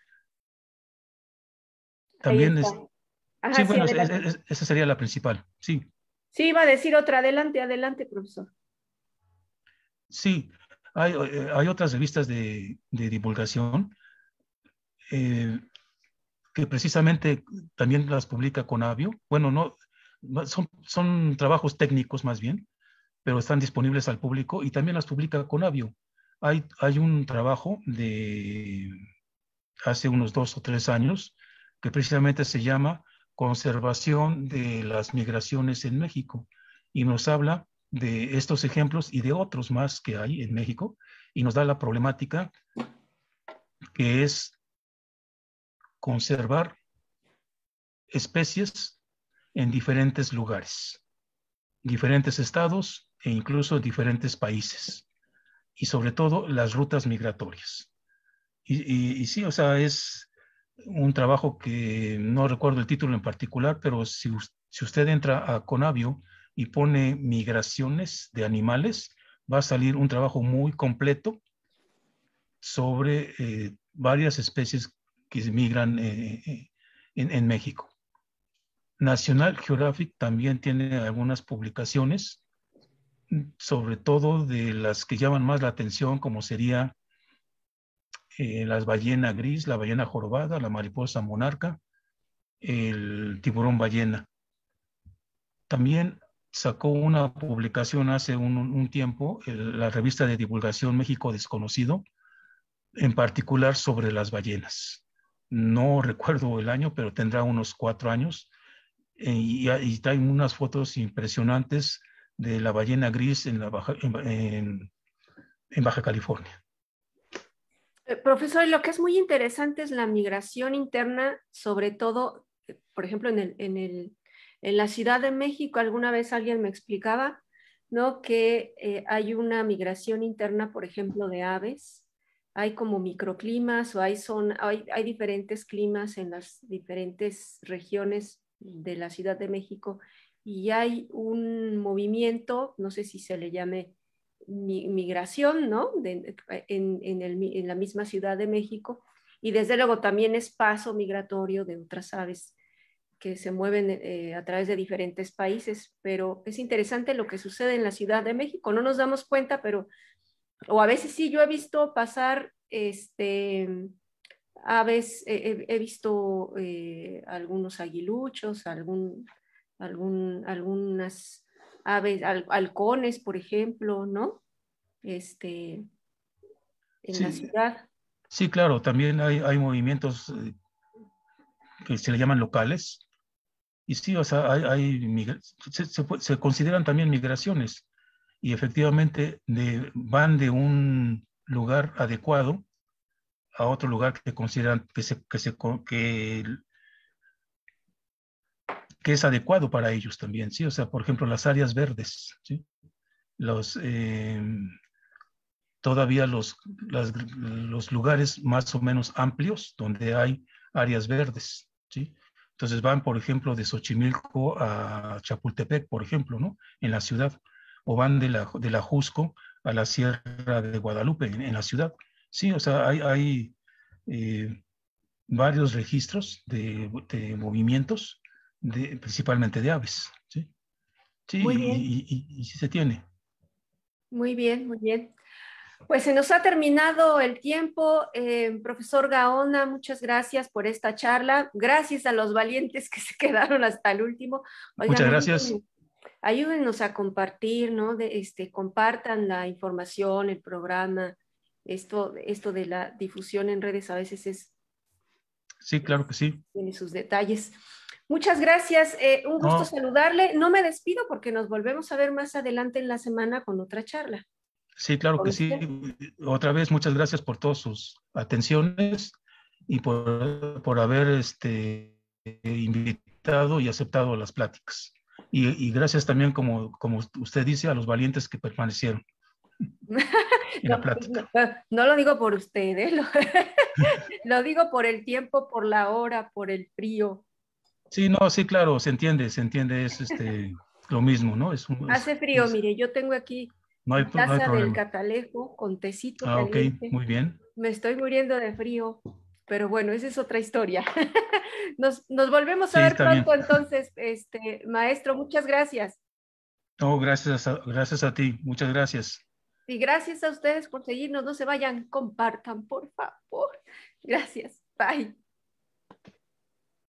Ahí También está. es, sí, Ajá, sí, bueno, adelante. esa sería la principal, sí. Sí, iba a decir otra. Adelante, adelante, profesor. Sí, hay otras revistas de divulgación eh, que precisamente también las publica Conavio. Bueno, son trabajos técnicos más bien, pero están disponibles al público y también las publica Conavio. Hay un trabajo de hace unos 2 o 3 años que precisamente se llama Conservación de las migraciones en México y nos habla de estos ejemplos y de otros más que hay en México y nos da la problemática que es conservar especies en diferentes lugares, diferentes estados e incluso diferentes países y sobre todo las rutas migratorias. Y sí, o sea, es un trabajo que no recuerdo el título en particular, pero si usted entra a Conavio y pone migraciones de animales, va a salir un trabajo muy completo sobre varias especies que migran en México. National Geographic también tiene algunas publicaciones, sobre todo de las que llaman más la atención, como sería la ballena gris, la ballena jorobada, la mariposa monarca, el tiburón ballena. También sacó una publicación hace un tiempo, la revista de divulgación México Desconocido, en particular sobre las ballenas. No recuerdo el año, pero tendrá unos 4 años. Y trae unas fotos impresionantes de la ballena gris en Baja California. Profesor, lo que es muy interesante es la migración interna, sobre todo, por ejemplo, en la Ciudad de México, alguna vez alguien me explicaba, ¿no? Que hay una migración interna, por ejemplo, de aves. Hay como microclimas o hay diferentes climas en las diferentes regiones de la Ciudad de México y hay un movimiento, no sé si se le llame migración, ¿no? En la misma Ciudad de México y desde luego también es paso migratorio de otras aves que se mueven a través de diferentes países, pero es interesante lo que sucede en la Ciudad de México, no nos damos cuenta, pero, o a veces sí, yo he visto pasar aves, he visto algunos aguiluchos, algunas aves, halcones, por ejemplo, ¿no? este, en la Sí, ciudad. sí, claro, también hay movimientos que se le llaman locales. Y sí, o sea, se consideran también migraciones y efectivamente van de un lugar adecuado a otro lugar que consideran que es adecuado para ellos también, ¿sí? O sea, por ejemplo, las áreas verdes, ¿sí? Los, todavía los lugares más o menos amplios donde hay áreas verdes, ¿sí? Entonces van, por ejemplo, de Xochimilco a Chapultepec, por ejemplo, ¿no? En la ciudad. O van de la Jusco a la Sierra de Guadalupe, en la ciudad. Sí, o sea, hay eh, varios registros de movimientos, principalmente de aves, ¿sí? Sí, Muy bien, y sí se tiene. muy bien, muy bien. Pues se nos ha terminado el tiempo. Profesor Gaona, muchas gracias por esta charla. Gracias a los valientes que se quedaron hasta el último. Oigan, Muchas gracias. ayúdenos a compartir, ¿no? Compartan la información, el programa. Esto de la difusión en redes a veces Sí, claro que sí. tiene sus detalles. Muchas gracias. Un gusto No, saludarle. No me despido porque nos volvemos a ver más adelante en la semana con otra charla. sí, claro Con que sí. usted. Otra vez, muchas gracias por todas sus atenciones y por haber invitado y aceptado las pláticas. Y gracias también, como usted dice, a los valientes que permanecieron en la No, no, plática. no lo digo por usted, ¿eh? Lo digo por el tiempo, por la hora, por el frío. Sí, no, sí, claro, se entiende, es lo mismo, ¿no? Hace frío, mire, yo tengo aquí no hay Taza del problema. Catalejo con tecito Ah, ok, caliente. muy bien. Me estoy muriendo de frío, pero bueno, esa es otra historia. Nos volvemos a Sí, ver está bien. pronto entonces, maestro, muchas gracias. No, gracias a ti. Muchas gracias. Y gracias a ustedes por seguirnos. No se vayan, compartan, por favor. Gracias. Bye.